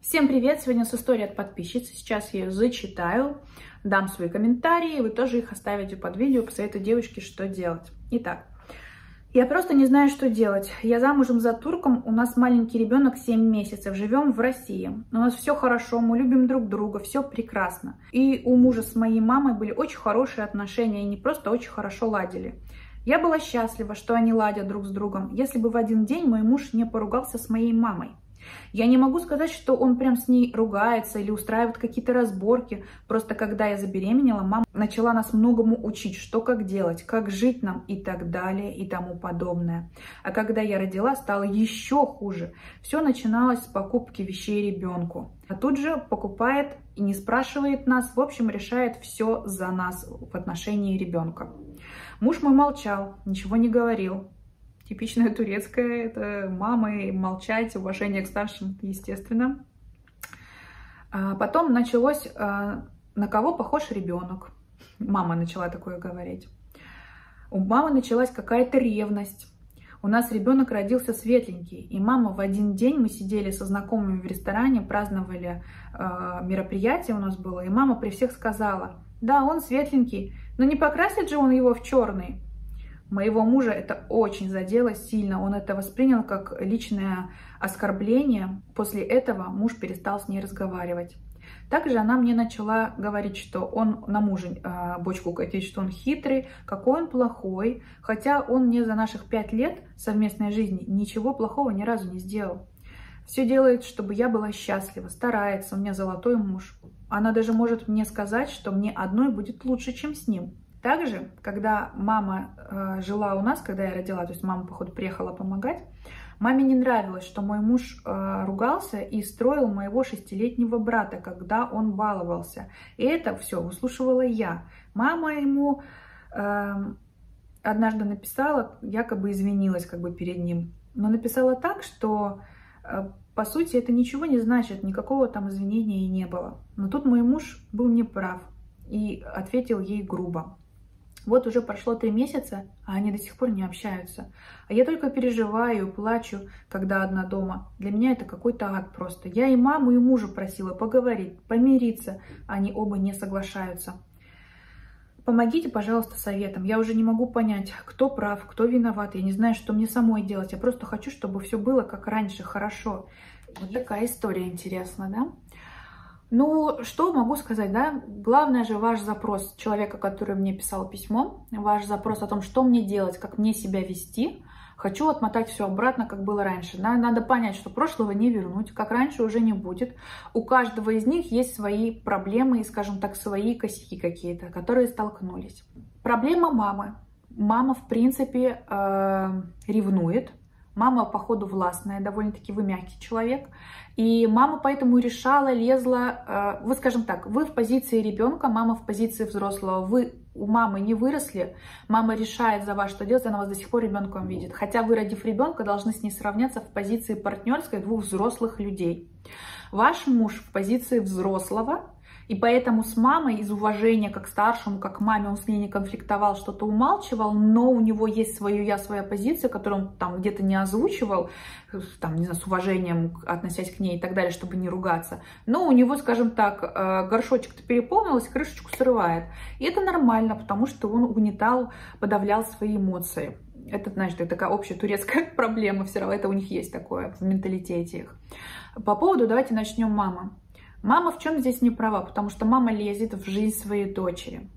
Всем привет! Сегодня с историей от подписчицы. Сейчас я ее зачитаю, дам свои комментарии, вы тоже их оставите под видео, посоветую девочке, что делать. Итак, я просто не знаю, что делать. Я замужем за турком, у нас маленький ребенок 7 месяцев, живем в России. У нас все хорошо, мы любим друг друга, все прекрасно. И у мужа с моей мамой были очень хорошие отношения, и не просто очень хорошо ладили. Я была счастлива, что они ладят друг с другом, если бы в один день мой муж не поругался с моей мамой. Я не могу сказать, что он прям с ней ругается или устраивает какие-то разборки. Просто когда я забеременела, мама начала нас многому учить, что как делать, как жить нам и так далее и тому подобное. А когда я родила, стало еще хуже. Все начиналось с покупки вещей ребенку. А тут же покупает и не спрашивает нас, в общем, решает все за нас в отношении ребенка. Муж мой молчал, ничего не говорил. Типичная турецкая, это мамы, молчать, уважение к старшим, естественно. Потом началось, на кого похож ребенок. Мама начала такое говорить. У мамы началась какая-то ревность. У нас ребенок родился светленький, и мама в один день, мы сидели со знакомыми в ресторане, праздновали мероприятие у нас было, и мама при всех сказала: да, он светленький, но не покрасит же он его в черный. Моего мужа это очень задело сильно, он это воспринял как личное оскорбление. После этого муж перестал с ней разговаривать. Также она мне начала говорить, что он на мужа бочку катит, что он хитрый, какой он плохой, хотя он мне за наших 5 лет совместной жизни ничего плохого ни разу не сделал. Все делает, чтобы я была счастлива, старается, у меня золотой муж. Она даже может мне сказать, что мне одной будет лучше, чем с ним. Также, когда мама жила у нас, когда я родила, то есть мама, походу, приехала помогать, маме не нравилось, что мой муж ругался и строил моего 6-летнего брата, когда он баловался. И это все выслушивала я. Мама ему однажды написала, якобы извинилась как бы перед ним. Но написала так, что, по сути, это ничего не значит, никакого там извинения и не было. Но тут мой муж был неправ и ответил ей грубо. Вот уже прошло 3 месяца, а они до сих пор не общаются. А я только переживаю, плачу, когда одна дома. Для меня это какой-то ад просто. Я и маму, и мужа просила поговорить, помириться. Они оба не соглашаются. Помогите, пожалуйста, советом. Я уже не могу понять, кто прав, кто виноват. Я не знаю, что мне самой делать. Я просто хочу, чтобы все было как раньше, хорошо. Вот такая история интересная, да? Ну, что могу сказать, да? Главное же ваш запрос человека, который мне писал письмо, ваш запрос о том, что мне делать, как мне себя вести. Хочу отмотать все обратно, как было раньше. Да? Надо понять, что прошлого не вернуть, как раньше уже не будет. У каждого из них есть свои проблемы и, скажем так, свои косяки какие-то, которые столкнулись. Проблема мамы. Мама, в принципе, ревнует. Мама, походу, властная, довольно-таки вы мягкий человек. И мама поэтому решала, лезла. Вы, скажем так, вы в позиции ребенка, мама в позиции взрослого. Вы у мамы не выросли, мама решает за вас, что делать, она вас до сих пор ребенком видит. Хотя вы, родив ребенка, должны с ней сравняться в позиции партнерской 2 взрослых людей. Ваш муж в позиции взрослого. И поэтому с мамой из уважения как к старшему, как к маме, он с ней не конфликтовал, что-то умалчивал, но у него есть своя позиция, которую он там где-то не озвучивал, там, не знаю, с уважением относясь к ней и так далее, чтобы не ругаться. Но у него, скажем так, горшочек-то переполнился, крышечку срывает. И это нормально, потому что он угнетал, подавлял свои эмоции. Это, значит, это такая общая турецкая проблема, все равно это у них есть такое в менталитете их. По поводу, давайте начнем мамы. Мама в чем здесь не права? Потому что мама лезет в жизнь своей дочери.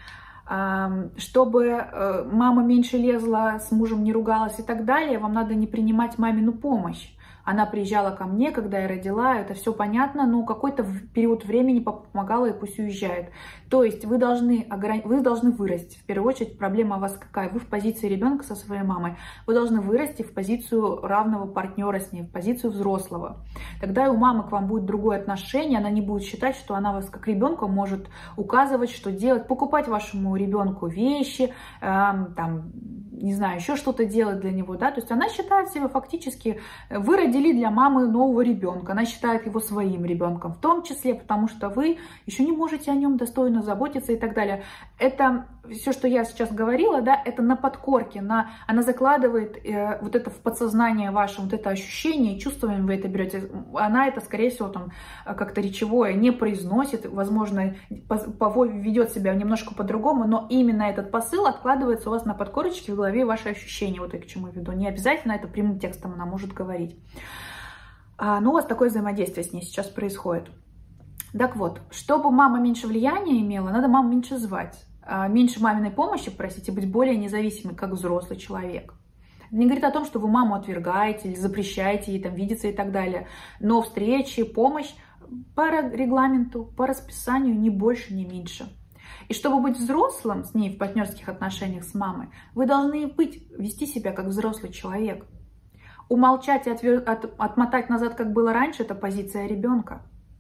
Чтобы мама меньше лезла, с мужем не ругалась и так далее, вам надо не принимать мамину помощь. Она приезжала ко мне, когда я родила, это все понятно, но какой-то период времени помогала, и пусть уезжает. То есть вы должны вырасти. В первую очередь проблема у вас какая? Вы в позиции ребенка со своей мамой. Вы должны вырасти в позицию равного партнера с ней, в позицию взрослого. Тогда и у мамы к вам будет другое отношение, она не будет считать, что она вас как ребенка может указывать, что делать, покупать вашему ребенку вещи, там, не знаю, еще что-то делать для него, да, то есть она считает себя фактически, вы родили для мамы нового ребенка, она считает его своим ребенком, в том числе, потому что вы еще не можете о нем достойно заботиться и так далее. Это все, что я сейчас говорила, да, это на подкорке, она закладывает вот это в подсознание ваше, вот это ощущение, чувствами вы это берете. Она это, скорее всего, там как-то речевое не произносит, возможно, ведет себя немножко по-другому, но именно этот посыл откладывается у вас на подкорочке в голове, ваши ощущения, вот я к чему веду. Не обязательно это прямым текстом она может говорить. Но у вас такое взаимодействие с ней сейчас происходит. Так вот, чтобы мама меньше влияния имела, надо маму меньше звать. Меньше маминой помощи просить и быть более независимой, как взрослый человек. Не говорит о том, что вы маму отвергаете или запрещаете ей там видеться и так далее. Но встречи, помощь по регламенту, по расписанию, ни больше, ни меньше. И чтобы быть взрослым с ней в партнерских отношениях с мамой, вы должны вести себя как взрослый человек. Умолчать и отмотать назад, как было раньше, это позиция ребенка.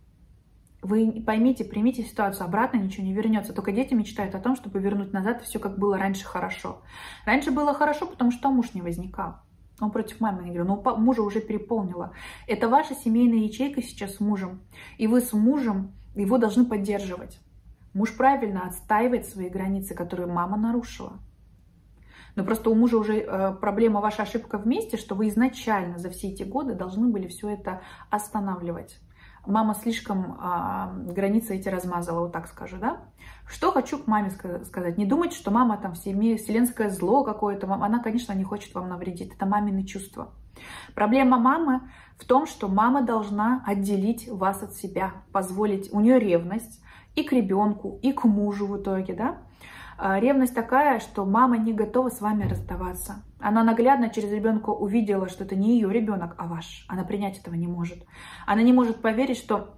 Вы поймите, примите ситуацию, обратно ничего не вернется. Только дети мечтают о том, чтобы вернуть назад все, как было раньше, хорошо. Раньше было хорошо, потому что муж не возникал. Он против мамы не говорил, но мужа уже переполнило. Это ваша семейная ячейка сейчас с мужем. И вы с мужем его должны поддерживать. Муж правильно отстаивает свои границы, которые мама нарушила. Но просто у мужа уже проблема, ваша ошибка вместе, что вы изначально за все эти годы должны были все это останавливать. Мама слишком границы эти размазала, вот так скажу, да? Что хочу к маме сказать. Не думайте, что мама там вселенское зло какое-то. Она, конечно, не хочет вам навредить. Это мамины чувства. Проблема мамы в том, что мама должна отделить вас от себя, позволить. У нее ревность и к ребенку, и к мужу в итоге, да? Ревность такая, что мама не готова с вами расставаться. Она наглядно через ребенка увидела, что это не ее ребенок, а ваш. Она принять этого не может. Она не может поверить, что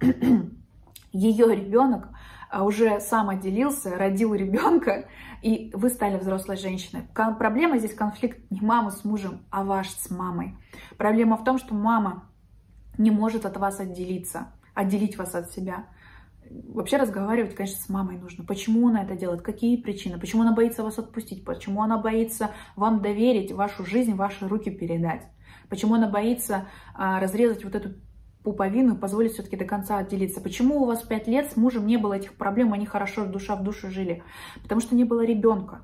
ее ребенок уже сам отделился, родил ребенка, и вы стали взрослой женщиной. Проблема здесь конфликт не мамы с мужем, а ваш с мамой. Проблема в том, что мама не может от вас отделиться, отделить вас от себя. Вообще разговаривать, конечно, с мамой нужно. Почему она это делает? Какие причины? Почему она боится вас отпустить? Почему она боится вам доверить вашу жизнь, ваши руки передать? Почему она боится разрезать вот эту пуповину и позволить все-таки до конца отделиться? Почему у вас 5 лет с мужем не было этих проблем, они хорошо душа в душу жили? Потому что не было ребенка.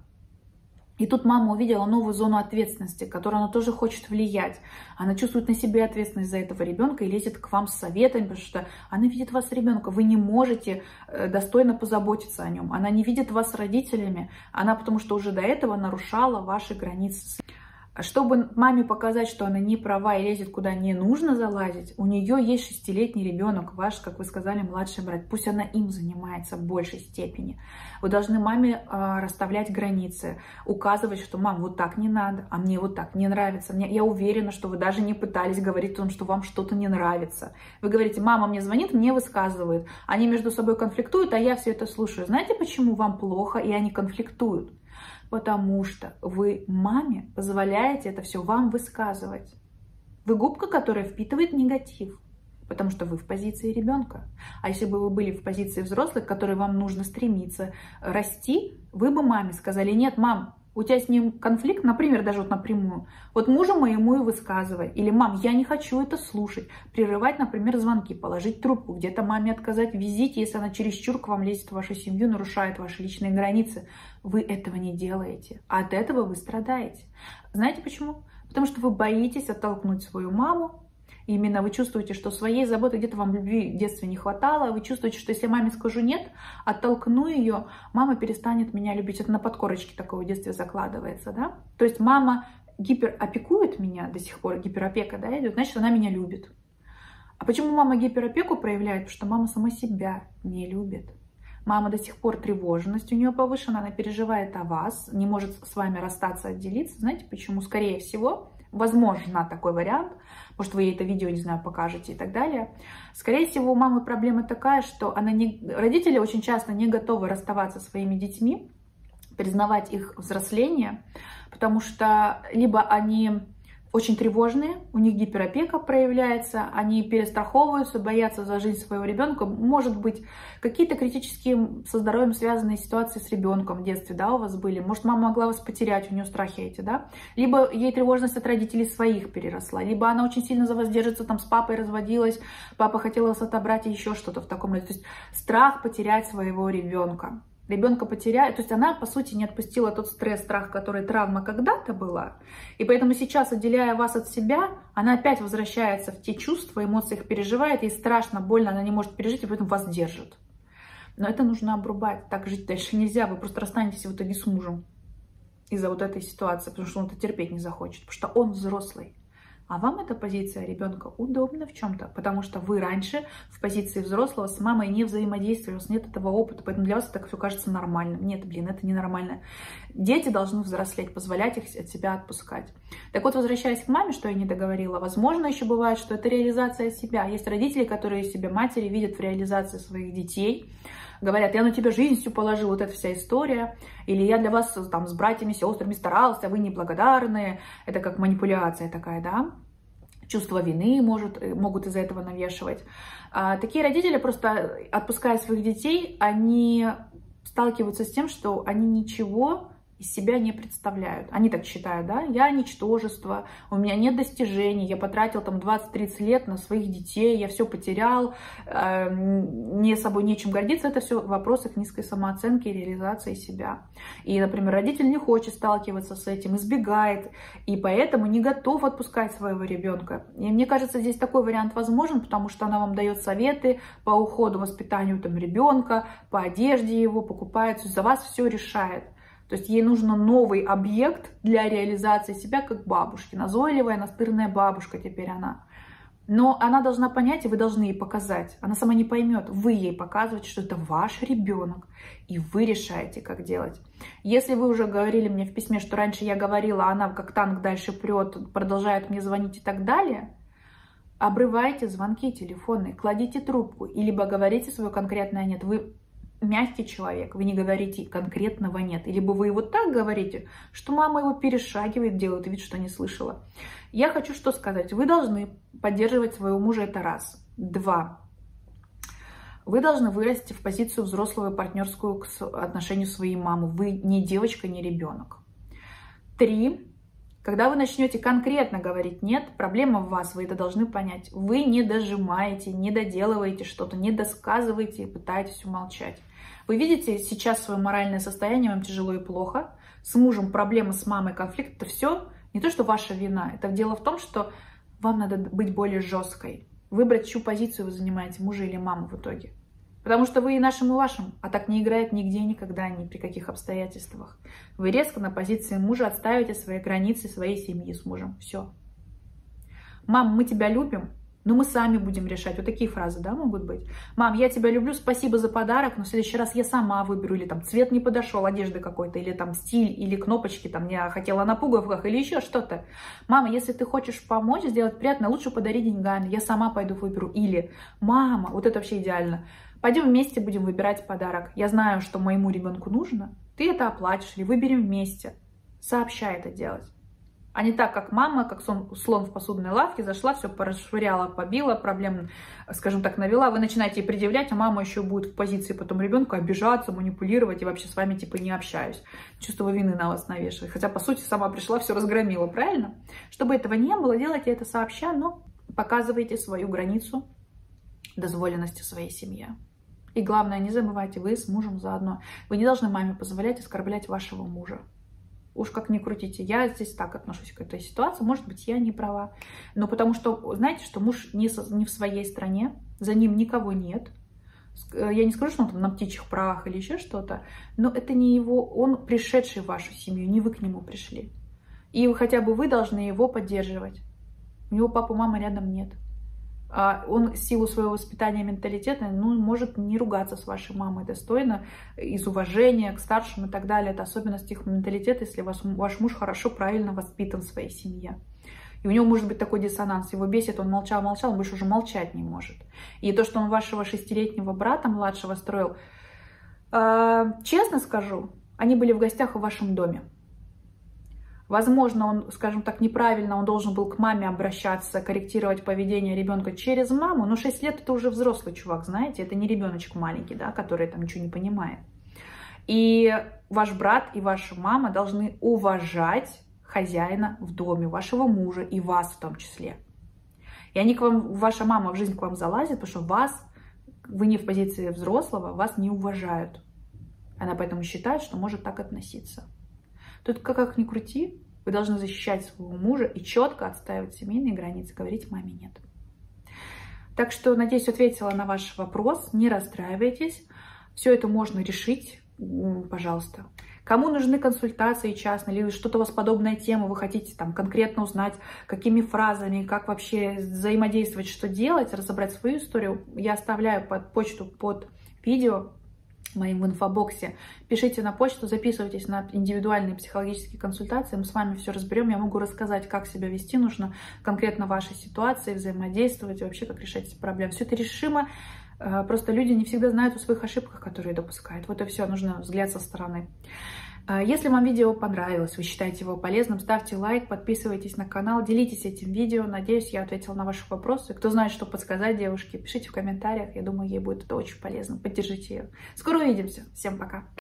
И тут мама увидела новую зону ответственности, которую она тоже хочет влиять. Она чувствует на себе ответственность за этого ребенка и лезет к вам с советами, потому что она видит вас ребенка. Вы не можете достойно позаботиться о нем. Она не видит вас родителями. Она потому что уже до этого нарушала ваши границы. Чтобы маме показать, что она не права и лезет куда не нужно залазить, у нее есть 6-летний ребенок, ваш, как вы сказали, младший брат. Пусть она им занимается в большей степени. Вы должны маме расставлять границы, указывать, что мам, вот так не надо, а мне вот так не нравится. Я уверена, что вы даже не пытались говорить о том, что вам что-то не нравится. Вы говорите, мама мне звонит, мне высказывает. Они между собой конфликтуют, а я все это слушаю. Знаете, почему вам плохо и они конфликтуют? Потому что вы маме позволяете это все вам высказывать. Вы губка, которая впитывает негатив, потому что вы в позиции ребенка. А если бы вы были в позиции взрослых, к которой вам нужно стремиться расти, вы бы маме сказали, нет, мам, у тебя с ним конфликт, например, даже вот напрямую, вот мужу моему и высказывай. Или, мам, я не хочу это слушать. Прерывать, например, звонки, положить трубку, где-то маме отказать в визите, если она чересчур к вам лезет в вашу семью, нарушает ваши личные границы. Вы этого не делаете, а от этого вы страдаете. Знаете почему? Потому что вы боитесь оттолкнуть свою маму. И именно вы чувствуете, что своей заботы где-то вам любви в детстве не хватало. Вы чувствуете, что если маме скажу нет, оттолкну ее, мама перестанет меня любить. Это на подкорочке такого в детстве закладывается, да? То есть мама гиперопекует меня до сих пор, гиперопека, да, идет, значит, она меня любит. А почему мама гиперопеку проявляет? Потому что мама сама себя не любит. Мама до сих пор тревожность у нее повышена, она переживает о вас, не может с вами расстаться, отделиться. Знаете почему? Скорее всего, возможно такой вариант, может вы ей это видео, не знаю, покажете и так далее. Скорее всего, у мамы проблема такая, что родители очень часто не готовы расставаться со своими детьми, признавать их взросление, потому что либо они очень тревожные, у них гиперопека проявляется, они перестраховываются, боятся за жизнь своего ребенка. Может быть, какие-то критические со здоровьем связанные ситуации с ребенком в детстве, да, у вас были. Может, мама могла вас потерять, у нее страхи эти, да. Либо ей тревожность от родителей своих переросла, либо она очень сильно за вас держится, там с папой разводилась, папа хотел вас отобрать и еще что-то в таком роде. То есть страх потерять своего ребенка. Ребенка потеряет, то есть она, по сути, не отпустила тот стресс, страх, который травма когда-то была. И поэтому сейчас, отделяя вас от себя, она опять возвращается в те чувства, эмоции их переживает, ей страшно, больно, она не может пережить, и поэтому вас держит. Но это нужно обрубать, так жить дальше нельзя, вы просто расстанетесь в итоге с мужем из-за вот этой ситуации, потому что он это терпеть не захочет, потому что он взрослый. А вам эта позиция ребенка удобна в чем-то, потому что вы раньше в позиции взрослого с мамой не взаимодействовали, у вас нет этого опыта, поэтому для вас это все кажется нормальным. Нет, блин, это ненормально. Дети должны взрослеть, позволять их от себя отпускать. Так вот, возвращаясь к маме, что я не договорила, возможно, еще бывает, что это реализация себя. Есть родители, которые себя, матери, видят в реализации своих детей, говорят, я на тебя жизнь всю положил, вот эта вся история, или я для вас там с братьями, сестрами старался, вы неблагодарные, это как манипуляция такая, да, чувство вины могут из-за этого навешивать. Такие родители, просто отпуская своих детей, они сталкиваются с тем, что они ничего из себя не представляют. Они так считают, да, я ничтожество, у меня нет достижений, я потратил там 20-30 лет на своих детей, я все потерял, мне собой нечем гордиться. Это все вопросы к низкой самооценке и реализации себя. И, например, родитель не хочет сталкиваться с этим, избегает, и поэтому не готов отпускать своего ребенка. И мне кажется, здесь такой вариант возможен, потому что она вам дает советы по уходу, воспитанию там ребенка, по одежде его, покупает, за вас все решает. То есть ей нужен новый объект для реализации себя как бабушки. Назойливая, настырная бабушка теперь она. Но она должна понять, и вы должны ей показать. Она сама не поймет. Вы ей показываете, что это ваш ребенок, и вы решаете, как делать. Если вы уже говорили мне в письме, что раньше я говорила, она как танк дальше прет, продолжает мне звонить и так далее, обрывайте звонки телефонные, кладите трубку, и либо говорите свое конкретное «нет». Вы мягкий человек, вы не говорите конкретного «нет». Либо вы вот так говорите, что мама его перешагивает, делает вид, что не слышала. Я хочу что сказать. Вы должны поддерживать своего мужа, это раз. 2. Вы должны вырасти в позицию взрослого и партнерскую к отношению своей мамы. Вы не девочка, не ребенок. 3. Когда вы начнете конкретно говорить «нет», проблема в вас, вы это должны понять. Вы не дожимаете, не доделываете что-то, не досказываете и пытаетесь умолчать. Вы видите сейчас свое моральное состояние, вам тяжело и плохо. С мужем проблемы, с мамой конфликт. Это все не то, что ваша вина. Это дело в том, что вам надо быть более жесткой. Выбрать, чью позицию вы занимаете, мужа или маму в итоге. Потому что вы и нашим, и вашим, а так не играет нигде, никогда, ни при каких обстоятельствах. Вы резко на позиции мужа отстаиваете свои границы своей семьи с мужем. Все. Мам, мы тебя любим, но мы сами будем решать. Вот такие фразы, да, могут быть. Мам, я тебя люблю, спасибо за подарок, но в следующий раз я сама выберу. Или там цвет не подошел, одежды какой-то, или там стиль, или кнопочки, там я хотела на пуговках, или еще что-то. Мама, если ты хочешь помочь, сделать приятно, лучше подари деньгами, я сама пойду выберу. Или, мама, вот это вообще идеально. Пойдем вместе будем выбирать подарок. Я знаю, что моему ребенку нужно. Ты это оплатишь или выберем вместе. Сообщай это делать. А не так, как мама, как слон в посудной лавке, зашла, все порасшвыряла, побила, проблем, скажем так, навела. Вы начинаете ей предъявлять, а мама еще будет в позиции потом ребенка обижаться, манипулировать и вообще с вами типа не общаюсь. Чувство вины на вас навешивает. Хотя, по сути, сама пришла, все разгромила, правильно? Чтобы этого не было, делайте это сообща, но показывайте свою границу дозволенности своей семье. И главное, не забывайте, вы с мужем заодно. Вы не должны маме позволять оскорблять вашего мужа. Уж как ни крутите, я здесь так отношусь к этой ситуации. Может быть, я не права. Но потому что, знаете, что муж не в своей стране, за ним никого нет. Я не скажу, что он там на птичьих правах или еще что-то, но это не его, он пришедший в вашу семью, не вы к нему пришли. И хотя бы вы должны его поддерживать. У него папы, мамы рядом нет. Он в силу своего воспитания и менталитета, может не ругаться с вашей мамой достойно, из уважения к старшим и так далее. Это особенность их менталитета, если ваш муж хорошо, правильно воспитан в своей семье. И у него может быть такой диссонанс. Его бесит, он молчал, он больше уже молчать не может. И то, что он вашего 6-летнего брата младшего строил, честно скажу, они были в гостях в вашем доме. Возможно, он, скажем так, неправильно, он должен был к маме обращаться, корректировать поведение ребенка через маму, но 6 лет это уже взрослый чувак, знаете, это не ребеночек маленький, да, который там ничего не понимает. И ваш брат и ваша мама должны уважать хозяина в доме, вашего мужа и вас в том числе. И они к вам, ваша мама в жизнь к вам залазит, потому что вы не в позиции взрослого, вас не уважают. Она поэтому считает, что может так относиться. Тут как ни крути, вы должны защищать своего мужа и четко отстаивать семейные границы, говорить маме нет. Так что, надеюсь, ответила на ваш вопрос. Не расстраивайтесь. Все это можно решить, пожалуйста. Кому нужны консультации частные, или что-то у вас подобная тема, вы хотите там конкретно узнать, какими фразами, как вообще взаимодействовать, что делать, разобрать свою историю, я оставляю почту под видео моим в инфобоксе. Пишите на почту, записывайтесь на индивидуальные психологические консультации, мы с вами все разберем. Я могу рассказать, как себя вести нужно конкретно в вашей ситуации, взаимодействовать, вообще как решать эти проблемы. Все это решимо. Просто люди не всегда знают о своих ошибках, которые допускают. Вот и все, нужно взгляд со стороны. Если вам видео понравилось, вы считаете его полезным, ставьте лайк, подписывайтесь на канал, делитесь этим видео. Надеюсь, я ответила на ваши вопросы. Кто знает, что подсказать девушке, пишите в комментариях. Я думаю, ей будет это очень полезно. Поддержите ее. Скоро увидимся. Всем пока.